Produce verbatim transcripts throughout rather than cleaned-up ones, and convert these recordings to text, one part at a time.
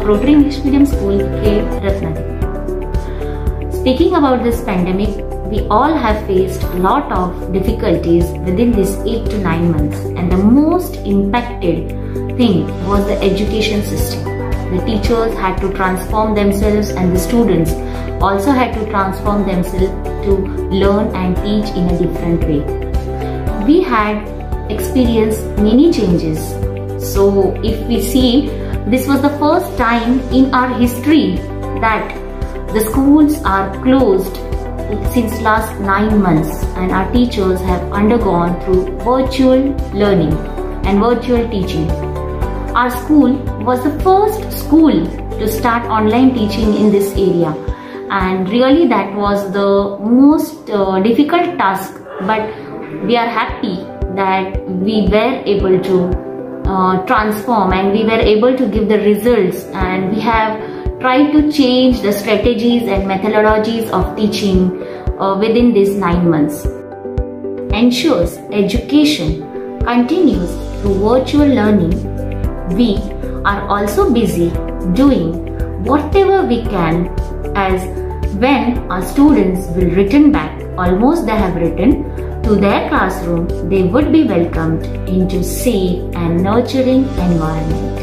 of Rotary English Medium School, K. Ratnagiri. Speaking about this pandemic, we all have faced a lot of difficulties within these eight to nine months, and the most impacted thing was the education system. The teachers had to transform themselves, and the students also had to transform themselves to learn and teach in a different way. We had experienced many changes. So if we see, this was the first time in our history that the schools are closed since last nine months, and our teachers have undergone through virtual learning and virtual teaching. Our school was the first school to start online teaching in this area, and really that was the most uh, difficult task, but we are happy that we were able to uh, transform and we were able to give the results, and we have tried to change the strategies and methodologies of teaching uh, within these nine months. Ensures education continues through virtual learning. We are also busy doing whatever we can, as when our students will return back, almost they have returned to their classroom, they would be welcomed into safe and nurturing environment.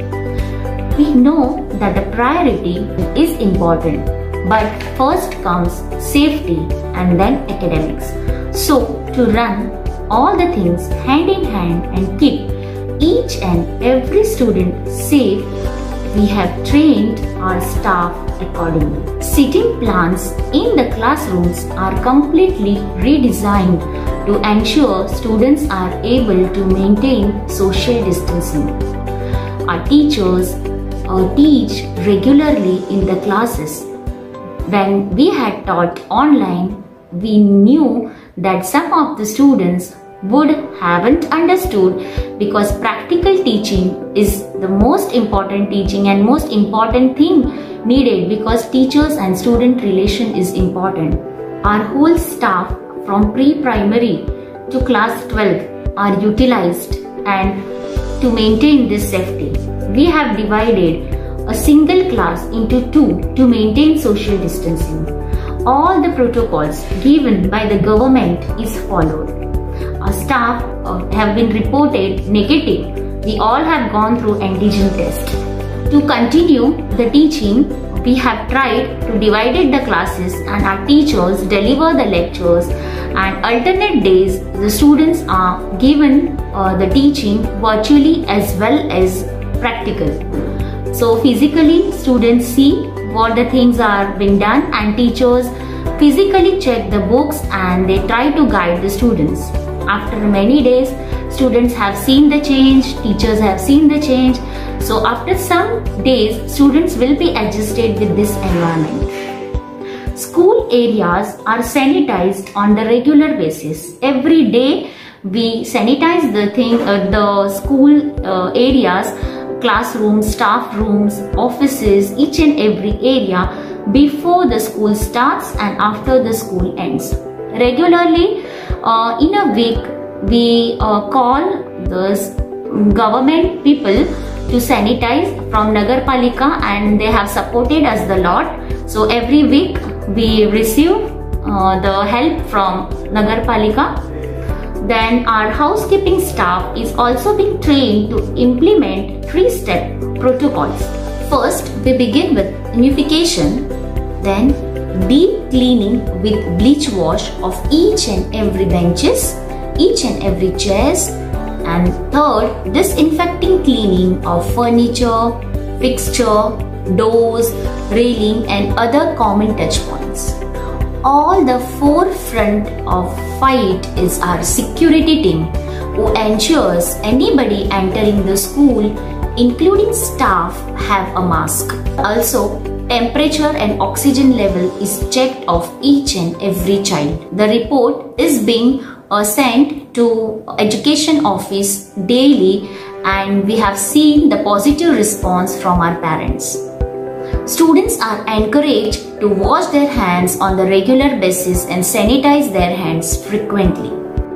We know that the priority is important, but first comes safety and then academics. So to run all the things hand in hand and keep each and every student safe, we have trained our staff accordingly. Seating plans in the classrooms are completely redesigned to ensure students are able to maintain social distancing. Our teachers uh, teach regularly in the classes. When we had taught online, we knew that some of the students would haven't understood, because practical teaching is the most important teaching and most important thing needed, because teachers and student relation is important. Our whole staff from pre-primary to class twelve are utilized, and to maintain this safety, we have divided a single class into two to maintain social distancing. All the protocols given by the government is followed. Our staff uh, have been reported negative. We all have gone through antigen test. To continue the teaching, we have tried to divide the classes, and our teachers deliver the lectures, and alternate days the students are given uh, the teaching virtually as well as practical. So physically students see what the things are being done, and teachers physically check the books and they try to guide the students. After many days, students have seen the change, teachers have seen the change. So after some days, students will be adjusted with this environment. School areas are sanitized on the regular basis. Every day we sanitize the thing, uh, the school uh, areas, classrooms, staff rooms, offices, each and every area before the school starts and after the school ends. Regularly, uh, in a week, we uh, call the government people to sanitize from Nagar Palika, and they have supported us a lot. So every week we receive uh, the help from Nagar Palika. Then our housekeeping staff is also being trained to implement three-step protocols. First, we begin with unification, then deep cleaning with bleach wash of each and every benches, each and every chairs, and third, disinfecting cleaning of furniture, fixture, doors, railing and other common touch points. All the forefront of fight is our security team, who ensures anybody entering the school, including staff, have a mask. Also, temperature and oxygen level is checked of each and every child. The report is being uh, sent to education office daily, and we have seen the positive response from our parents. Students are encouraged to wash their hands on the regular basis and sanitize their hands frequently.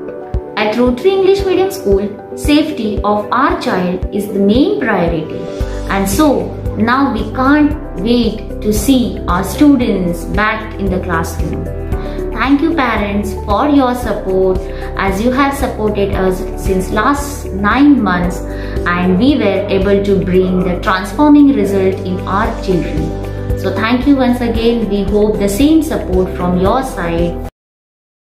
At Rotary English Medium School, safety of our child is the main priority, and so now we can't wait to see our students back in the classroom. Thank you parents for your support, as you have supported us since last nine months and we were able to bring the transforming result in our children. So thank you once again. We hope the same support from your side